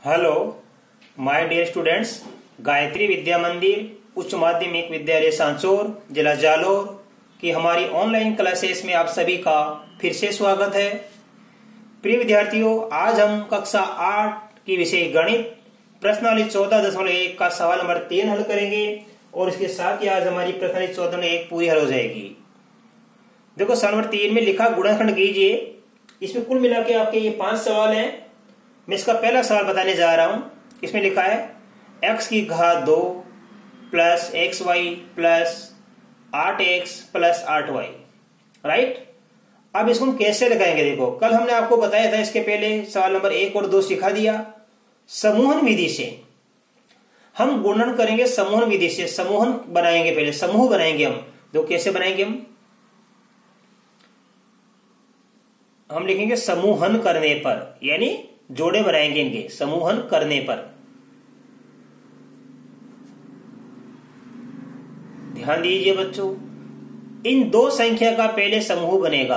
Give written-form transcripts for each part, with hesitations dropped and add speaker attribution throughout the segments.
Speaker 1: Hello my dear students, Gayatri Vidya Mandir उच्च माध्यमिक विद्यालय सांचौर जिला जालोर की हमारी ऑनलाइन क्लासेस में आप सभी का फिर से स्वागत है। प्रिय विद्यार्थियों, आज हम कक्षा 8 की विषय गणित प्रश्नावली 14.1 का सवाल नंबर 3 हल करेंगे और इसके साथ ही आज हमारी प्रश्नावली 14.1 पूरी हल हो जाएगी। देखो, सवाल नंबर 3 में लिखा गुणनखंड कीजिए। इसमें कुल मिला के आपके ये 5 सवाल हैं। मैं इसका पहला सवाल बताने जा रहा हूं। इसमें लिखा है x की घात 2 plus X Y plus 8x plus 8y। Right, अब इसको हम कैसे लगाएंगे? देखो, कल हमने आपको बताया था, इसके पहले सवाल नंबर 1 और 2 सिखा दिया। समूहन विधि से हम गुणन करेंगे। समूहन विधि से समूहन बनाएंगे, पहले समूह बनाएंगे हम। देखो कैसे बनाएंगे हम लिखेंगे समूहन करने पर, यानी जोड़े बनाएंगे इनके समूहन करने पर। ध्यान दीजिए बच्चों, इन दो संख्या का पहले समूह बनेगा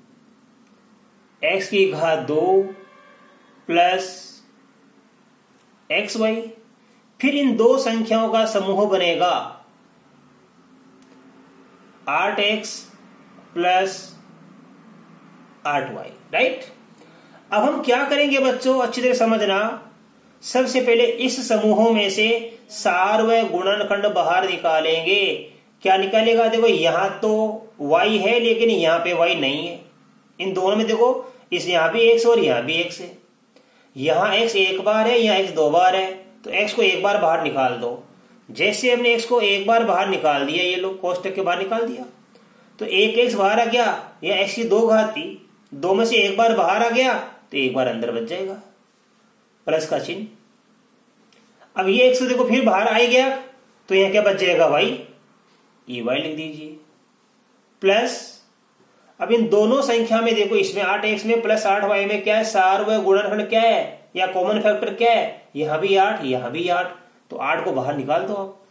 Speaker 1: x की घात 2 प्लस एक्स वाई। फिर इन दो संख्याओं का समूह बनेगा 8x प्लस 8y। राइट, अब हम क्या करेंगे बच्चों, अच्छी तरह समझना। सबसे पहले इस समूहों में से सार व गुणनखंड बाहर निकालेंगे। क्या निकालेगा? देखो, यहां तो y है लेकिन यहां पे y नहीं है। इन दोनों में देखो, इस यहां भी x और यहां भी x है। यहां x एक बार है, यहां x 2 बार है, तो x को एक बार बाहर निकाल दो। जैसे हमने x को एक बार बाहर निकाल दिया, ये लोग कोष्टक के बाहर निकाल दिया, तो एक x बाहर आ गया। यह x की 2 घात थी, 2 में से एक बार बाहर आ गया तो एक बार अंदर बच जाएगा, प्लस का चिन्ह। अब ये x देखो फिर बाहर आ गया, तो यहां क्या बच जाएगा? y, ये y लिख दीजिए प्लस। अब इन दोनों संख्या में देखो, इसमें 8x में प्लस 8y में क्या है? सार व गुणनखंड क्या है या कॉमन फैक्टर क्या है? यहां भी 8, यहां भी 8, तो 8 को बाहर निकाल दो आप।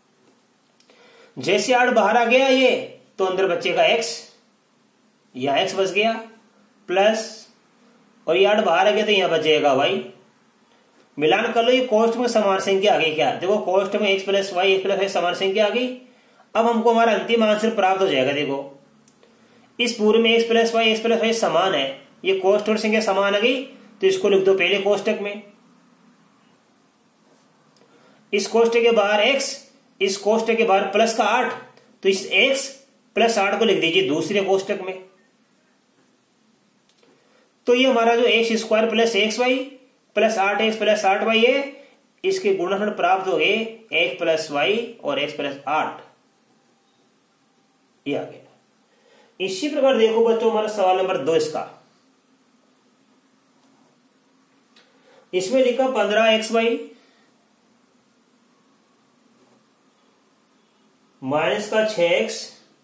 Speaker 1: जैसे 8 बाहर आ गया ये, तो अंदर बचेगा x, यहां x बच गया प्लस, और ये 8 बाहर आ गया तो यहां बचेगा y। मिलान कर लो, ये कोष्टक में समान संख्या आ गई। क्या देखो, कोष्टक में x प्लस वाई समान संख्या आ गई। अब हमको हमारा अंतिम आंसर प्राप्त हो जाएगा। देखो, इस पूरे में x प्लस वाई समान है, ये कोष्टक और संख्या समान आ गई, तो इसको लिख दो पहले कोष्टक में। इस कोष्टक के बाहर x, इस कोष्टक के बाहर प्लस का 8, तो इस x प्लस 8 को लिख दीजिए दूसरे कोष्टक में। तो ये हमारा जो X square plus X Y plus 8x plus 8y है, इसके गुणनखंड प्राप्त हो गए x प्लस वाई और x प्लस 8, ये आ गया। इसी प्रकार देखो बच्चों, हमारा सवाल नंबर 2 इसका, इसमें लिखा 15xy माइनस का 6x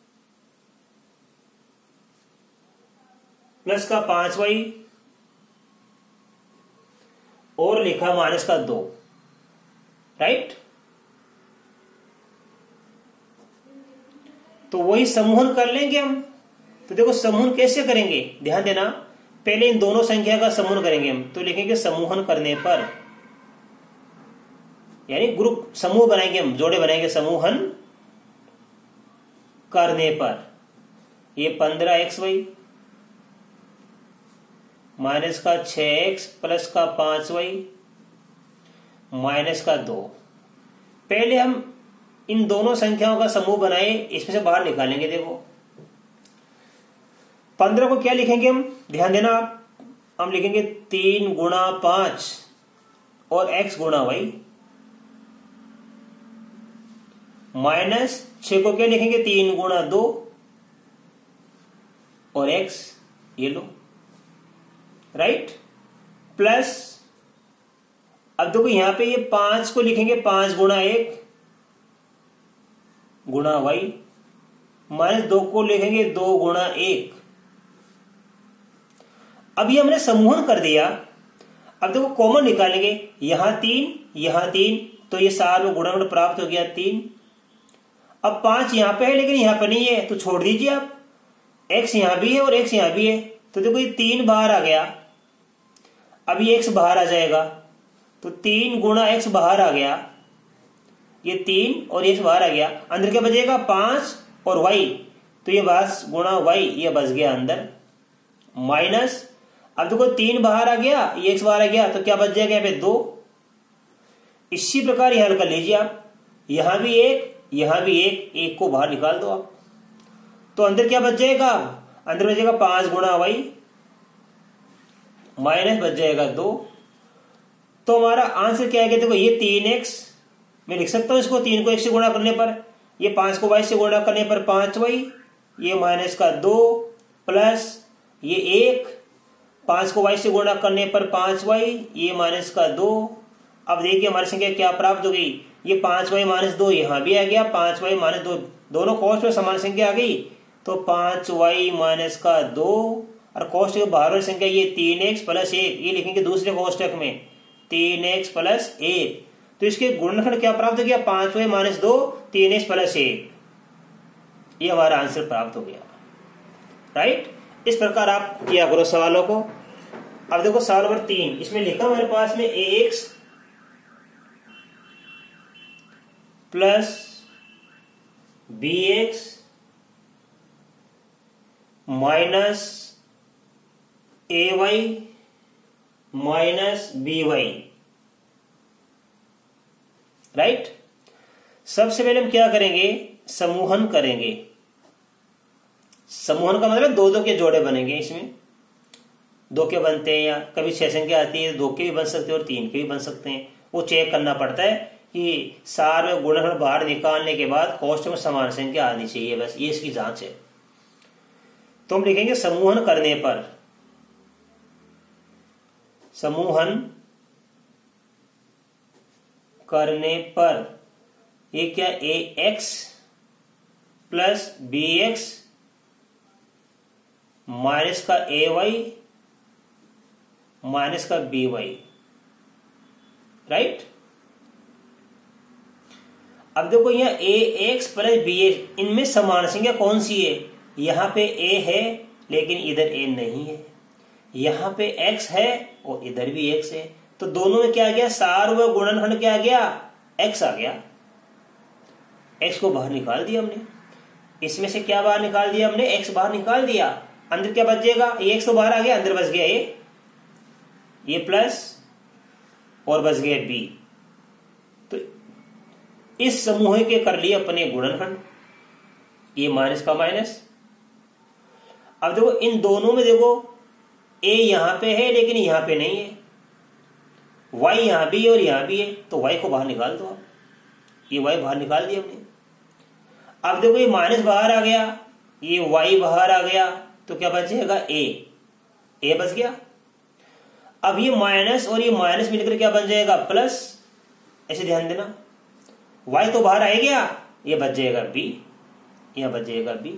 Speaker 1: प्लस का 5y और लिखा माइनस का 2। राइट, तो वही समूहन कर लेंगे हम। तो देखो, समूहन कैसे करेंगे, ध्यान देना। पहले इन दोनों संख्या का समूहन करेंगे हम, तो लिखेंगे समूहन करने पर, यानी ग्रुप समूह बनाएंगे हम, जोड़े बनाएंगे समूहन करने पर। ये 15xy माइनस का 6x प्लस का 5y माइनस का 2। पहले हम इन दोनों संख्याओं का समूह बनाए, इसमें से बाहर निकालेंगे। देखो, 15 को क्या लिखेंगे हम, ध्यान देना आप। हम लिखेंगे 3 गुणा 5 और x गुणा y, माइनस 6 को क्या लिखेंगे? 3 गुणा 2 और x, ये लो। राइट, प्लस, अब देखो यहां पे ये 5 को लिखेंगे 5 गुणा 1 गुणा y, माइनस 2 को लिखेंगे 2 गुणा 1। अब ये हमने समूहन कर दिया। अब देखो कॉमन निकालेंगे, यहां 3 यहां 3, तो ये सार में गुणनखंड प्राप्त हो गया 3। अब 5 यहां पे है लेकिन यहां पे नहीं है, तो छोड़ दीजिए आप। x यहां भी है और x यहां भी है, तो देखो ये 3 बाहर आ गया। अब ये x बाहर आ जाएगा, तो 3 गुणा x बाहर आ गया, ये 3 और x बाहर आ गया, अंदर क्या बचेगा 5 और y, तो ये बस गुणा y ये बच गया अंदर, माइनस अब देखो 3 बाहर आ गया, ये x बाहर आ गया, तो क्या बच जाएगा यहाँ पे 2। इसी प्रकार यहां कर लीजिए आप, यहां भी एक, एक को बाहर निकाल दो आप, तो अंदर क्या बच जाएगा, अंदर बच जाएगा 5 गुणा y माइनस बच जाएगा 2। तो हमारा आंसर क्या है, देखो ये 3x मैं लिख सकता हूं इसको, 3 को x से गुणा करने पर, ये 5 को y से गुणा करने पर 5y, ये माइनस का 2 प्लस ये 1, 5 को y से गुणा करने पर 5y, ये माइनस का 2। अब देखिए हमारी संख्या क्या प्राप्त हो गई, ये 5y माइनस 2 यहां भी आ गया, 5y माइनस 2 दोनों कोष्ठ में समान संख्या आ गई, तो 5y माइनस का 2 और कोष्ठ के बाहर वाली संख्या ये 3x प्लस 1, ये लिखेंगे दूसरे कोष्ठक में 3x प्लस 1, तो इसके गुणनखंड क्या प्राप्त हो गया, 5y माइनस 2 3x प्लस 1, ये हमारा आंसर प्राप्त हो गया। राइट, इस प्रकार आप किया करो सवालों को। अब देखो सवाल नंबर 3, इसमें लिखा हमारे पास में ax plus bx minus ay minus by। Right, सबसे पहले हम क्या करेंगे, समूहन करेंगे। समूहन का मतलब 2-2 के जोड़े बनेंगे, इसमें 2 के बनते हैं, या कभी 6 संख्या आती है 2 के भी बन सकते हैं और 3 के भी बन सकते हैं, वो चेक करना पड़ता है कि सार में गुणनखंड बाहर निकालने के बाद कोष्ठ में समान संख्या आनी चाहिए, बस ये इसकी जांच है। तो हम लिखेंगे समूहन करने पर, समूहन करने पर ये क्या, ax प्लस bx माइनस का ay माइनस का by। राइट, अब देखो यहाँ ax प्लस bx, इनमें समान संख्या कौन सी है, यहां पे a है लेकिन इधर a नहीं है, यहां पे x है और इधर भी x है, तो दोनों में क्या आ गया, सार व गुणनखंड क्या आ गया, x आ गया। x को बाहर निकाल दिया हमने, इसमें से क्या बाहर निकाल दिया हमने, x बाहर निकाल दिया, अंदर क्या बच जाएगा, ये x तो बाहर आ गया, अंदर बच गया ये प्लस और बच गया b। तो इस समूह के कर लिए अपने गुणनखंड, ये माइनस का माइनस। अब देखो इन दोनों में देखो a यहां पे है लेकिन यहां पे नहीं है, y यहां भी है और यहां भी है, तो y को बाहर निकाल दो, ये y बाहर निकाल दिया हमने। अब देखो ये माइनस बाहर आ गया, ये y बाहर आ गया, तो क्या बचेगा, a बच गया। अब ये माइनस और ये माइनस मिलकर क्या बन जाएगा, प्लस, ऐसे ध्यान देना, y तो बाहर आ गया, ये बच जाएगा b, यहां बच जाएगा b।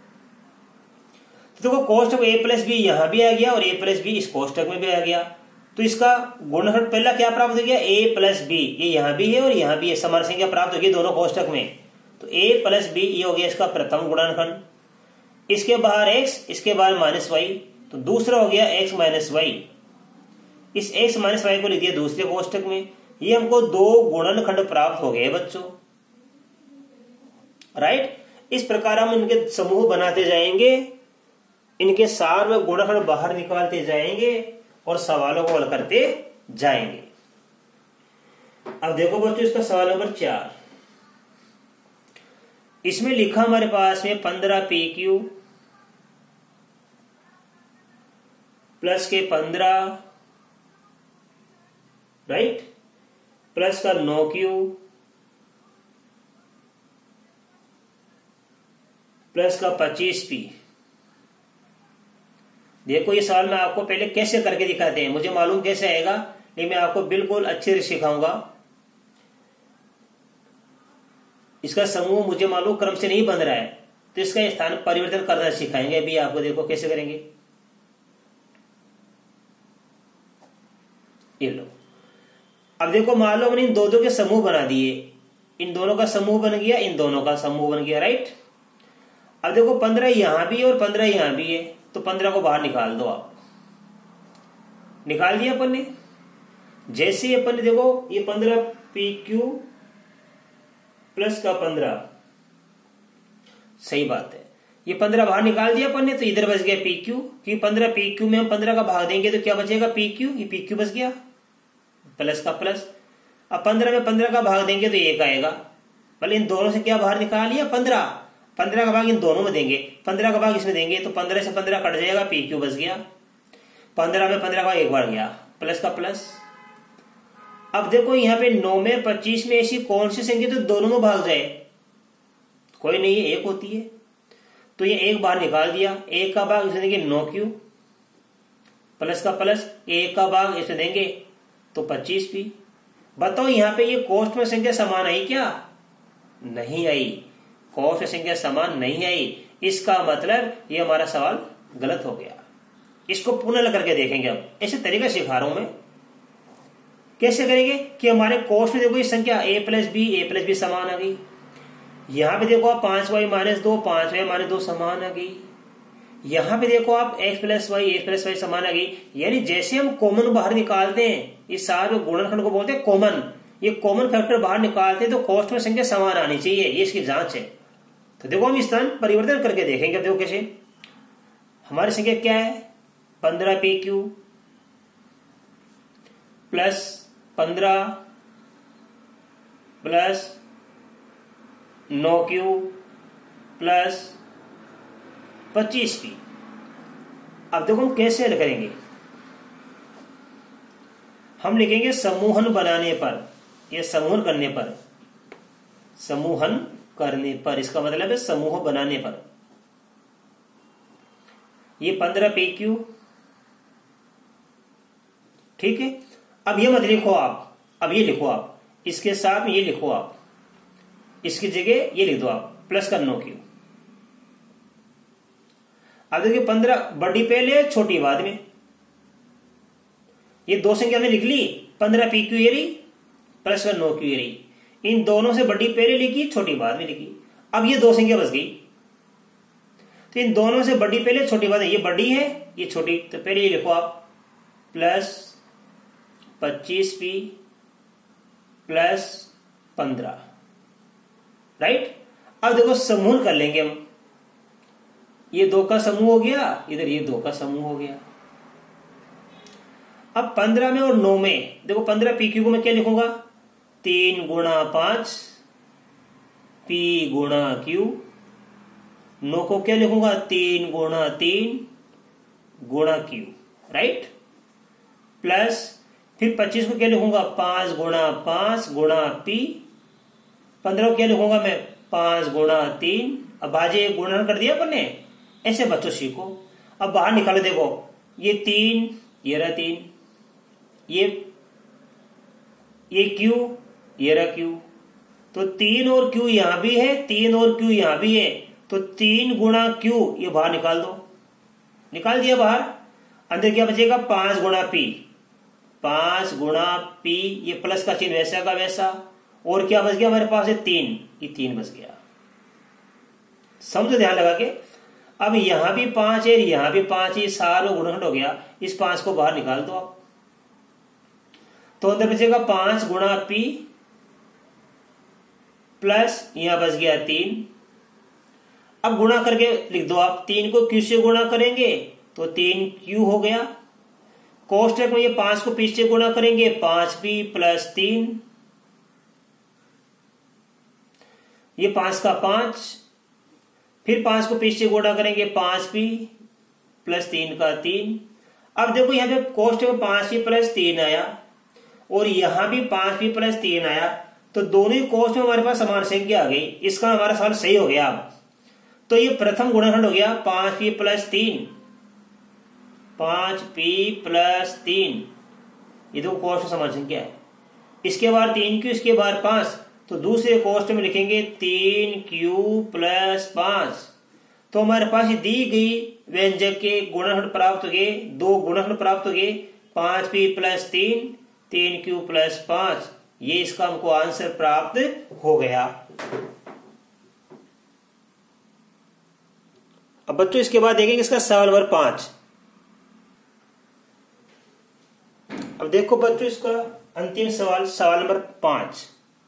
Speaker 1: तो देखो कोष्ठक a प्लस बी यहां भी आ गया और a प्लस बी इस कोष्ठक में भी आ गया, तो इसका गुणनखंड पहला क्या प्राप्त हो गया, a प्लस बी, ये यहां भी है और यहां भी है, समान संख्या प्राप्त होगी दोनों कोष्ठक में, तो a प्लस बी ये हो गया इसका प्रथम गुणनखंड। इसके बाहर x, इसके बाहर माइनस y, तो दूसरा हो गया x माइनस वाई, इस x माइनस वाई को लिख दिया दूसरे कोष्ठक में। ये हमको 2 गुणनखंड प्राप्त हो गए बच्चों। राइट, इस प्रकार हम इनके समूह बनाते जाएंगे, इनके सार व गुणनखंड बाहर निकालते जाएंगे और सवालों को हल करते जाएंगे। अब देखो बच्चों इसका सवाल नंबर 4, इसमें लिखा हमारे पास में 15pq प्लस के 15, राइट, प्लस का 9q प्लस का 25p। देखो ये सवाल मैं आपको पहले कैसे करके दिखाते हैं, मुझे मालूम कैसे आएगा, लेकिन मैं आपको बिल्कुल अच्छे से सिखाऊंगा। इसका समूह मुझे मालूम क्रम से नहीं बन रहा है, तो इसका स्थान परिवर्तन करना सिखाएंगे अभी आपको। देखो कैसे करेंगे, ये लो। अब देखो मान लो हमने इन दो के समूह बना दिए, इन दोनों का समूह बन गया, इन दोनों का समूह बन गया, राइट। अब देखो 15 यहां भी है और 15 यहां भी है, तो 15 को बाहर निकाल दो आप। निकाल दिया अपन ने। जैसे अपन ने देखो ये 15 PQ प्लस का 15, सही बात है, ये 15 बाहर निकाल दिया अपन ने, तो इधर बच गया PQ, क्योंकि 15 PQ में हम 15 का भाग देंगे तो क्या बचेगा PQ, ये PQ बच गया प्लस का प्लस। अब 15 में 15 का भाग देंगे तो 1 आएगा, भले इन दोनों से क्या बाहर निकाल लिया 15, 15 का भाग इन दोनों में देंगे, 15 का भाग इसमें देंगे तो 15 से 15 कट जाएगा, PQ बच गया। 15 में 15 का एक बार गया प्लस का प्लस। अब देखो यहाँ पे 9 में 25 में ऐसी कौन सी संख्या तो दोनों में भाग जाए, कोई नहीं है, 1 होती है, तो ये 1 बाहर निकाल दिया, 1 का भाग इसमें देंगे 9Q प्लस का प्लस, 1 का भाग इसमें देंगे तो 25P। बताओ यहाँ पे ये कोष्ठ में संख्या समान आई क्या? नहीं आई, कोष्ठ में संख्या समान नहीं आई, इसका मतलब ये हमारा सवाल गलत हो गया। इसको पुनः करके देखेंगे। अब ऐसे तरीका सिखा रहा हूं मैं, कैसे करेंगे कि हमारे कोष्ठ में देखो ये संख्या a प्लस बी समान आ गई, यहां पे देखो आप 5y - 2 5y - 2 समान आ गई, यहां पे देखो आप x प्लस वाई समान आ गई। यानी जैसे हम कॉमन बाहर निकालते हैं, इस सारे गुणनखंड को बोलते हैं कॉमन, ये कॉमन फैक्टर बाहर निकालते हैं तो कोष्ठ में संख्या समान आनी चाहिए, ये इसकी जांच है। तो देखो हम स्थान परिवर्तन करके देखेंगे। अब देखो कैसे, हमारी संख्या क्या है 15 PQ plus 15 plus 9Q plus 25P। अब देखो हम कैसे हल करेंगे, हम लिखेंगे समूहन बनाने पर, यह समूहन करने पर, समूहन करने पर, इसका मतलब है समूह बनाने पर। ये 15 PQ, ठीक है। अब ये मत लिखो आप, अब ये लिखो आप, इसके साथ ये लिखो आप, इसकी जगह ये लिख दो आप प्लस का 9Q। अब देखिए 15 बड़ी पहले छोटी बाद में, ये दो संख्या हमने लिख ली, 15 PQ ये रही प्लस का 9Q ये रही, इन दोनों से बड़ी पहले लिखी छोटी बाद में लिखी। अब ये दो संख्या बच गई, तो इन दोनों से बड़ी पहले छोटी बाद में, ये बड़ी है ये छोटी, तो पहले ये लिखो आप प्लस 25P प्लस 15, राइट। अब देखो समूह कर लेंगे हम, ये 2 का समूह हो गया, इधर ये 2 का समूह हो गया। अब 15 में और 9 में देखो 15 PQ को मैं क्या लिखूंगा 3 × 5 P × Q, 9 को क्या लिखूंगा 3 × 3 × Q, राइट। प्लस फिर 25 को क्या लिखूंगा 5 × 5 × P, 15 को क्या लिखूंगा मैं 5 × 3। अब भाजे गुणन कर दिया अपन ने, ऐसे बच्चों सीखो। अब बाहर निकालो, देखो ये 3 ये रहा 3, ये Q ये रहा Q, तो 3 और Q यहां भी है, 3 और Q यहां भी है, तो 3 × Q ये बाहर निकाल दो, निकाल दिया बाहर। अंदर क्या बचेगा 5 × P, 5 × P, ये प्लस का चिन्ह वैसा का वैसा, और क्या बच गया हमारे पास है 3, ये 3 बच गया। समझो ध्यान लगा के। अब यहां भी 5 है, यहां भी 5 है, सारा गुणनखंड हो गया, इस 5 को बाहर निकाल दो आप, तो अंदर बचेगा 5 × P प्लस यहां बच गया 3। अब गुणा करके लिख दो आप, 3 को Q से गुणा करेंगे तो 3Q हो गया, कोष्ठक में ये 5 को P से गुणा करेंगे 5P प्लस 3, ये 5 का 5, फिर 5 को P से गुणा करेंगे 5P प्लस 3 का 3। अब देखो यहाँ पे कोष्ठक में 5P प्लस 3 आया और यहां भी 5P प्लस 3 आया, तो दोनों ही कोष्ठ में हमारे पास समान संख्या आ गई, इसका हमारा सवाल सही हो गया। अब तो ये प्रथम गुणनखंड हो गया 5P प्लस 3, 5P प्लस 3, ये दो कोष्ठ में समान संख्या है। इसके बाद 3Q, इसके बाद 5, तो दूसरे कोष्ठ में लिखेंगे 3Q प्लस 5। तो हमारे पास दी गई व्यंजक के गुणनखंड प्राप्त हो गए, 2 गुणनखंड प्राप्त हो गए, 5P प्लस 3, 3Q प्लस 5, ये इसका हमको आंसर प्राप्त हो गया। अब बच्चों इसके बाद देखेंगे इसका सवाल नंबर 5। अब देखो बच्चों इसका अंतिम सवाल, सवाल नंबर 5।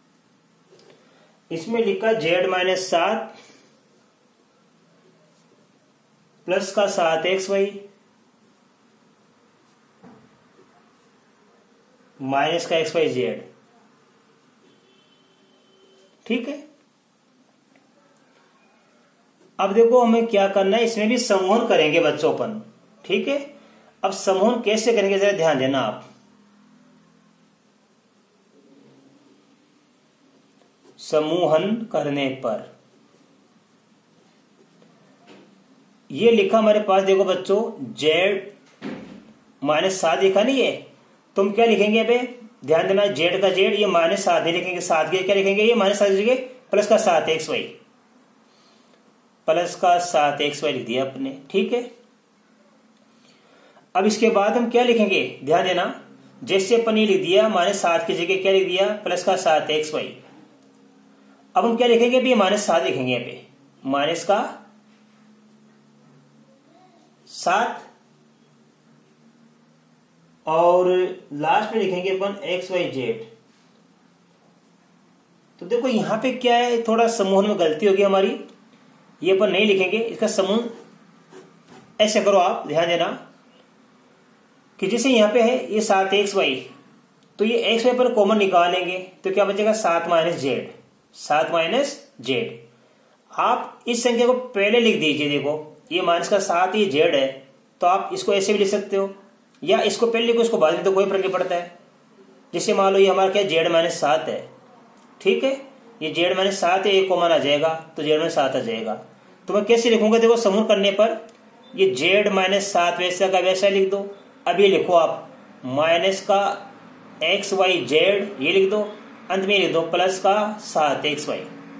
Speaker 1: इसमें लिखा z-7 प्लस का 7xy माइनस का xyz। ठीक है, अब देखो हमें क्या करना है, इसमें भी समूहन करेंगे बच्चों अपन। ठीक है, अब समूहन कैसे करेंगे जरा ध्यान देना आप। समूहन करने पर ये लिखा हमारे पास, देखो बच्चों z-7 लिखा नहीं है, तुम क्या लिखेंगे अबे, ध्यान देना, z का z, ये -7 नहीं लिखेंगे, 7 के क्या लिखेंगे, ये -7 लिखेंगे, प्लस का 7xy, प्लस का 7xy लिख दिया अपने। ठीक है, अब इसके बाद हम क्या लिखेंगे, ध्यान देना, जैसे अपन ये लिख दिया -7 की जगह क्या लिख दिया, प्लस का 7xy। अब हम क्या लिखेंगे, अभी -7 लिखेंगे, यहाँ पे माइनस का 7 और लास्ट में लिखेंगे अपन xyz। तो देखो यहां पे क्या है, थोड़ा समूह में गलती होगी हमारी, ये अपन नहीं लिखेंगे, इसका समूह ऐसे करो आप, ध्यान देना कि जैसे यहां पे है ये 7xy, तो ये xy पर कॉमन निकालेंगे तो क्या बचेगा, 7 माइनस z। आप इस संख्या को पहले लिख दीजिए, देखो ये माइनस का 7, ये z है, तो आप इसको ऐसे भी लिख सकते हो, या इसको पहले लिखो इसको बाद में, तो कोई फर्क नहीं पड़ता है। जैसे मान लो ये हमारा क्या z-7 है। ठीक है, ये z-7 है, ये कॉमन आ जाएगा तो z-7 आ जाएगा। तो मैं कैसे लिखूंगा, देखो समूह करने पर ये z-7 वैसा का वैसा लिख दो। अब ये लिखो आप माइनस का xyz, ये लिख दो, अंत में लिख दो प्लस का 7xy।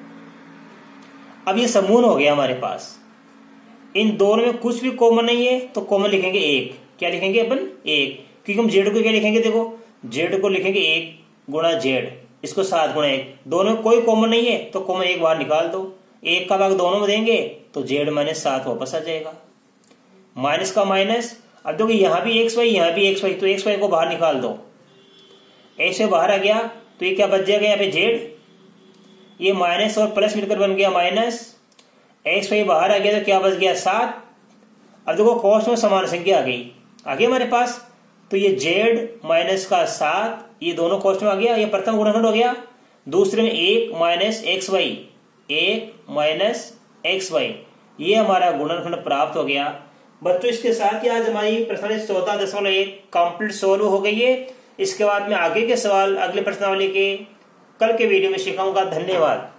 Speaker 1: अब ये समूह हो गया हमारे पास, इन दोनों में कुछ भी कॉमन नहीं है तो कॉमन लिखेंगे 1। क्या लिखेंगे अपन, 1, क्योंकि हम z को क्या लिखेंगे, देखो z को लिखेंगे 1 गुणा z, इसको 7 गुणा 1, दोनों में कोई कॉमन नहीं है तो कॉमन 1 बाहर निकाल दो, 1 का भाग दोनों में देंगे तो z-7 वापस आ जाएगा, माइनस का माइनस। अब देखो यहां भी xy, यहां भी xy, तो xy को बाहर निकाल दो, ऐसे बाहर आ गया तो ये क्या बच जाएगा, यहाँ पे z, ये माइनस और प्लस मिलकर बन गया माइनस, xy बाहर आ गया तो क्या बच गया 7। अब देखो कॉस्ट में समान संख्या आ गई हमारे पास, तो ये z-7, ये दोनों कॉस्ट में आ गया, ये प्रथम गुणनखंड हो गया, दूसरे में 1 माइनस xy, ये हमारा गुणनखंड प्राप्त हो गया। बच्चों इसके साथ ही आज हमारी प्रश्नावली 14.1 कंप्लीट सोल्व हो गई है। इसके बाद में आगे के सवाल अगले प्रश्नावली के कल के वीडियो में सिखाऊंगा। धन्यवाद।